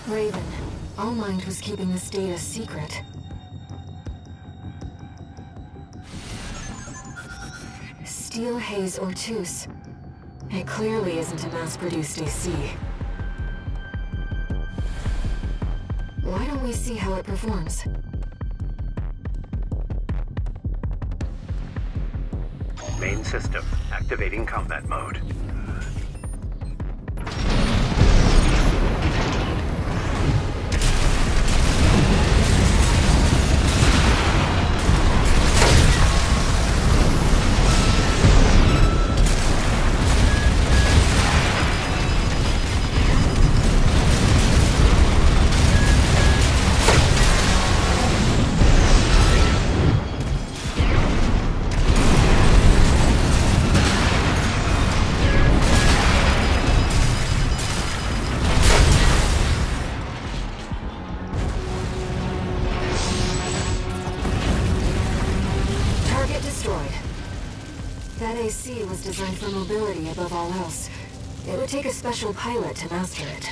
Raven, Allmind was keeping this data secret. Steel haze Ortus. It clearly isn't a mass-produced AC. Why don't we see how it performs? Main system, activating combat mode. That AC was designed for mobility above all else. It would take a special pilot to master it.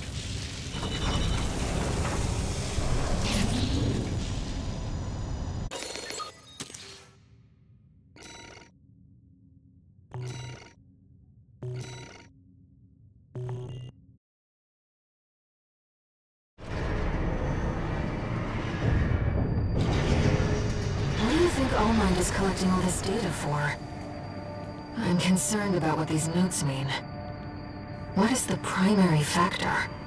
What do you think Allmind is collecting all this data for? I'm concerned about what these notes mean. What is the primary factor?